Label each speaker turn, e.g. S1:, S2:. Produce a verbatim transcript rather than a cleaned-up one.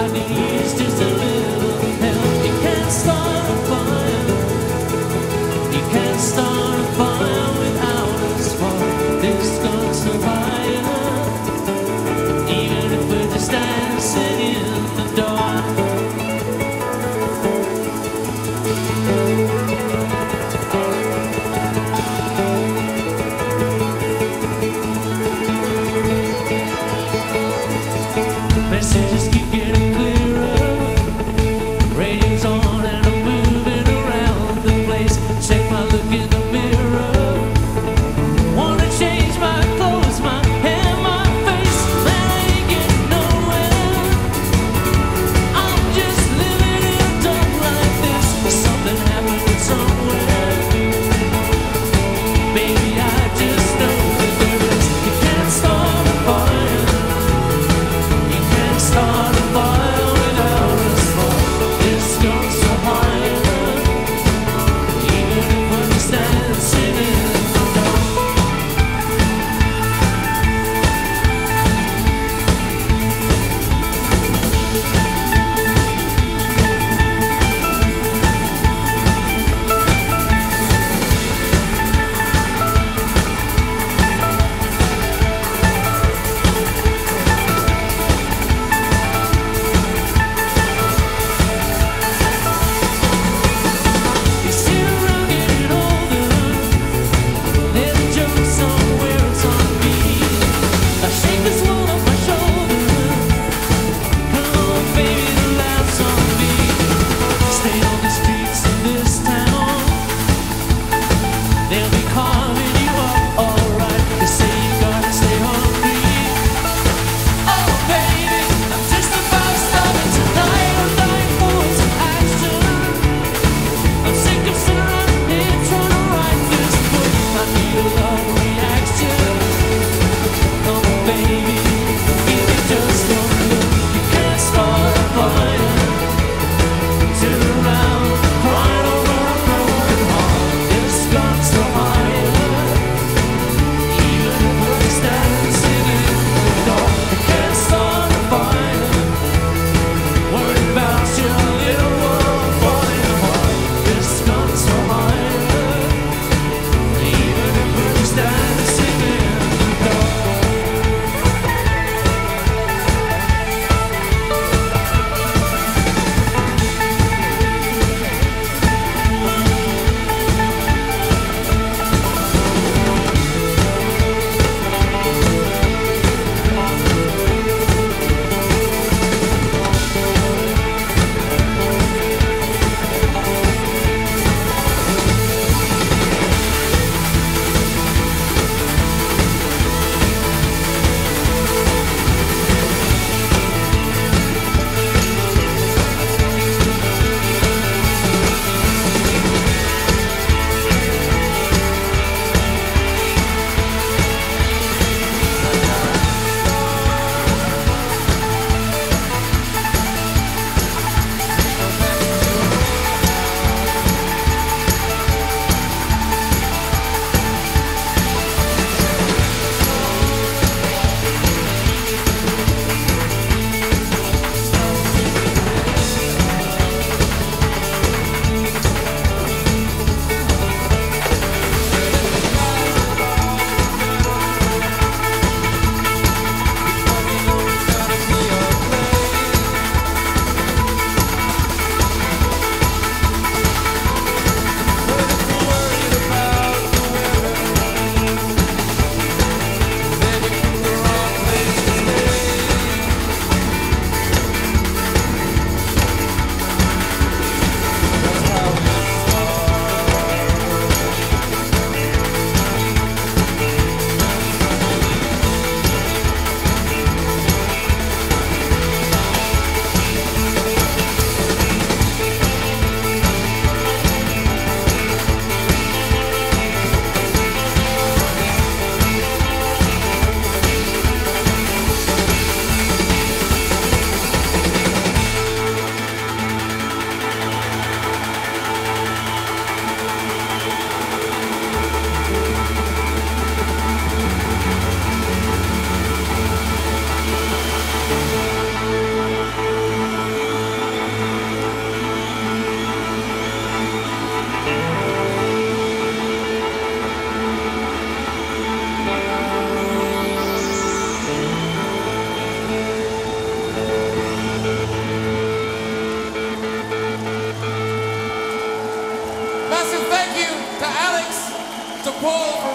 S1: I could use just a little help. You can't start a fire. You can't start a fire without a spark. This gun's no fire, even if we're just dancing in the dark. Messages keep getting clearer. Radio's on and I'm moving around the place. Check my look in the mirror. Wanna change my clothes, my hair, my face. Man, I ain't getting nowhere. I'm just living in a dump like this. Something happened somewhere. Baby, I just know that there is. You can't start a fire. You can't start a
S2: Paul for